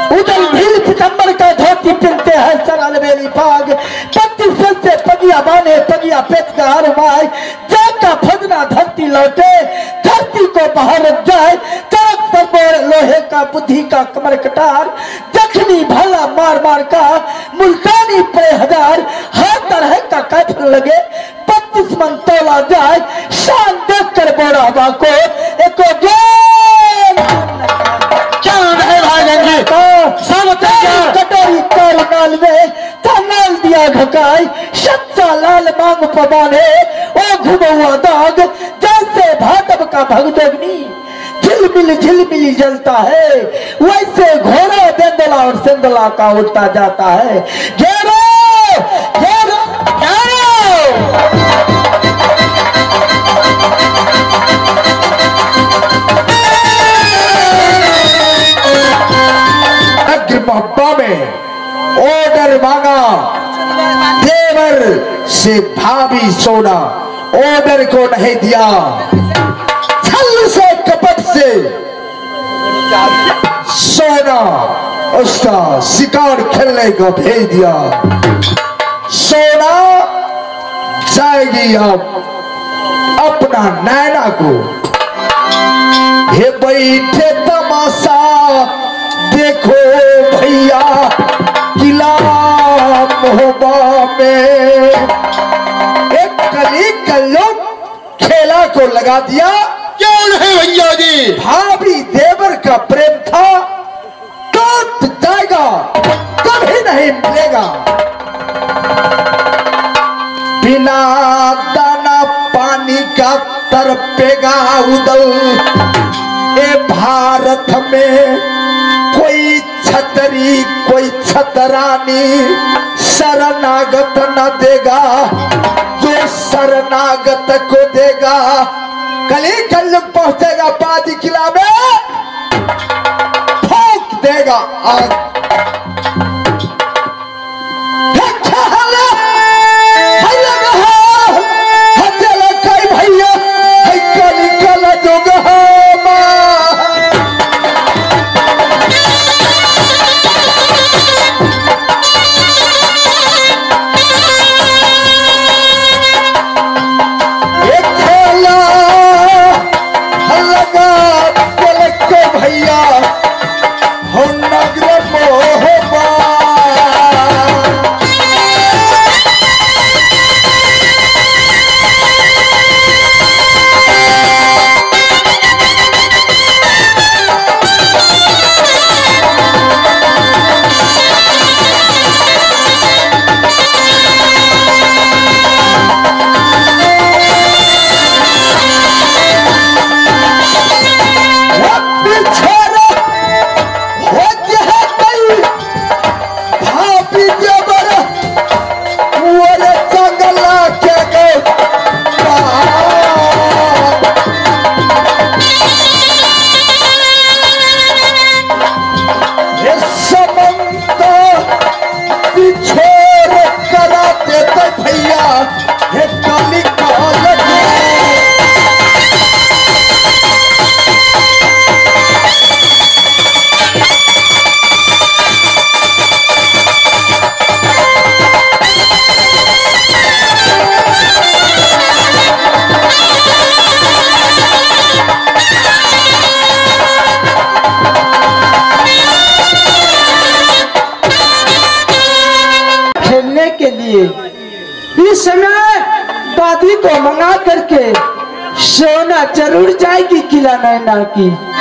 उदल भील सितंबर का धोती पहनते हैं सरल बेली पाग 25 से पगिया बाने पगिया पेट का हर माय जाका भजना धरती लौटे धरती को बाहर जाए चरक पर लोहे का बुद्धि का कमर कटार जखनी भाला मार मार का मुल्तानी पे हजार हर तरह का कैफल लगे 25 मन तोला जाए शान देख कर बोरा बाको एको कटोरी काल नाल में तनाल दिया घकाई सच्चा लाल मांग पवाने ओ घुमौआ दाग जैसे भाटव का भगदग्नि झिलमिल जलता है वैसे घोड़ा बेंदला और सिंदला का उठता जाता है। घेरो घेरो मोहब्बा में ऑर्डर मांगा देवर से भाभी सोना ऑर्डर को नहीं दिया छल से कपट से सोना उसका शिकार खेलने को भेज दिया। सोना जाएगी अब अपना नैना को हे बैठे तमाशा देखो भैया किला मोहब्बा में एक कली कल्लो खेला को लगा दिया। क्या है भैया जी? भाभी देवर का प्रेम था टूट जाएगा कभी नहीं मिलेगा। बिना दाना पानी का तरपेगा उदल ए भारत में कोई छतरी कोई छतरानी शरणागत न देगा जो शरणागत को देगा। कली कल पहुंचेगा बाजी किला में ठोक देगा आग। भैया कली कल जो के लिए इस समय दादी को मंगा करके सोना जरूर जाएगी किला नैना की।